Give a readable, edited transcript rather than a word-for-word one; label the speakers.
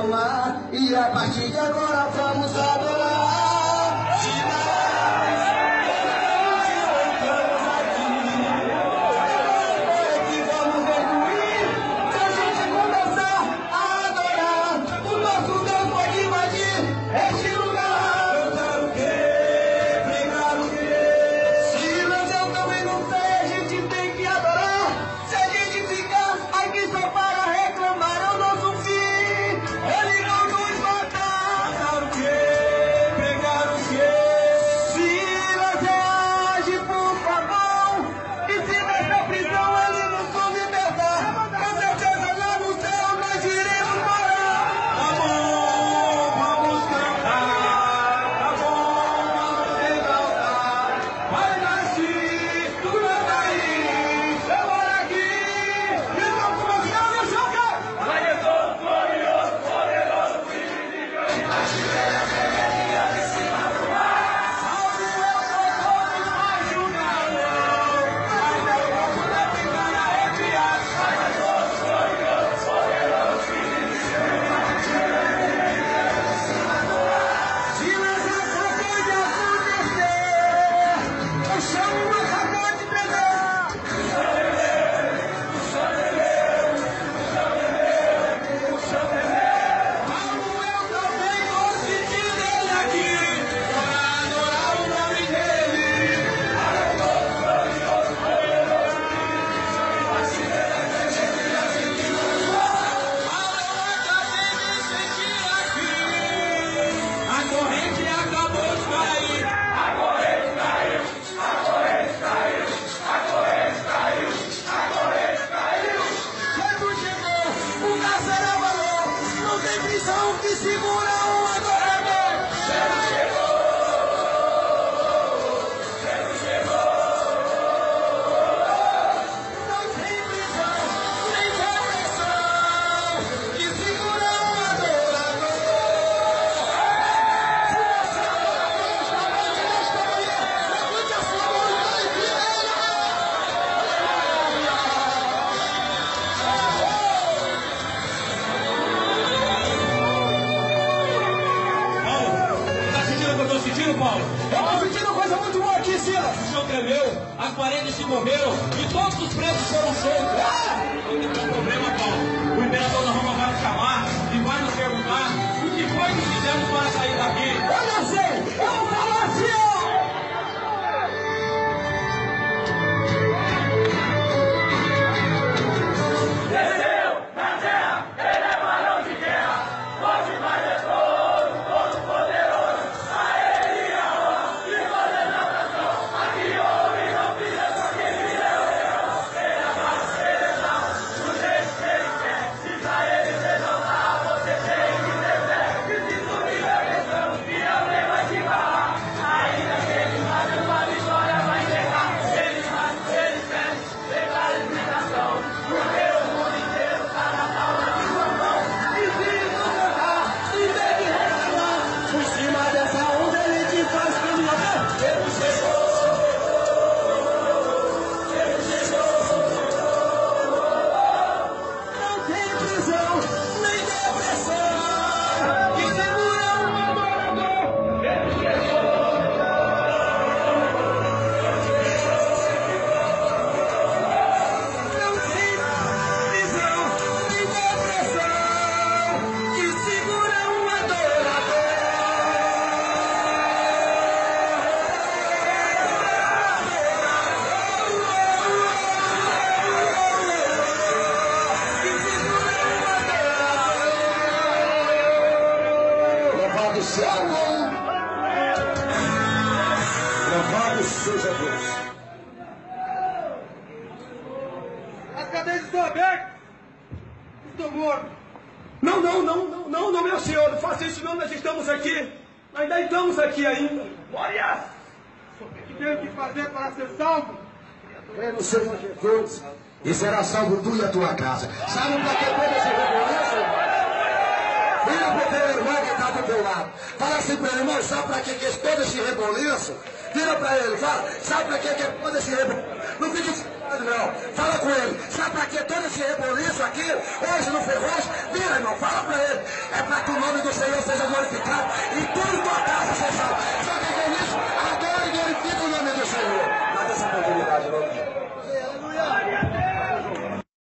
Speaker 1: mar. E a partir de agora vamos adorar. Que segura o adorador. Jesus chegou. Jesus chegou. Não tem prisão, nem depressão que segura o adorador. Se você adora esta noite, nesta manhã, levante a sua mão e vai vir.
Speaker 2: Paulo?
Speaker 1: Eu tô sentindo coisa muito boa aqui, Silas.
Speaker 2: O chão tremeu, as paredes se moveram e todos os presos foram soltos. Não tem problema, Paulo. O imperador da Roma vai nos chamar e vai nos perguntar o que foi que fizemos para sair daqui.
Speaker 1: Eu não sei, eu vou falar assim.
Speaker 3: Desceu na terra, ele é varão de guerra, forte mais leproso, todo poderoso. A ele a honra e toda exaltação. Aqui houve não filhas, só que fizeram leão. Ele amava, ele não, do jeito que ele quer. Se pra ele se exaltar, você tem que ter fé. E se subir a questão, que alguém vai te barrar. Ainda que ele faz uma vitória, vai chegar. Ele faz, ele pede, pegar a explicação. Porque o mundo inteiro tá na palma de sua mão.
Speaker 1: E se não cantar, e tem que reclamar. Por cima dessa onda ele te faz caminhar.
Speaker 3: Ele chegou. Ele chegou.
Speaker 1: Não tem prisão, nem depressão que segura o adorador.
Speaker 3: Ele chegou.
Speaker 1: Não tem prisão, nem depressão que segura o adorador. Louvado seja o nome. Louvado seja Deus.
Speaker 4: As cadeias estão abertas. Estou morto.
Speaker 1: Não, meu senhor, não faça isso não, nós estamos aqui. Ainda estamos aqui ainda.
Speaker 3: Glória.
Speaker 4: O que tenho que fazer para ser salvo?
Speaker 1: Crê no Senhor Jesus e será salvo tu e a tua casa. Sabe para que todo esse rebuliço? Vira para o teu irmão que está do teu lado. Fala assim para ele, irmão, sabe para que todo esse rebuliço? Vira para ele, fala, sabe para que todo esse rebuliço? Não fique Não, fala com ele. Sabe para que todo esse reboliço aqui, hoje no Ferrugem? Vira, irmão, fala para ele. É para que o nome do Senhor seja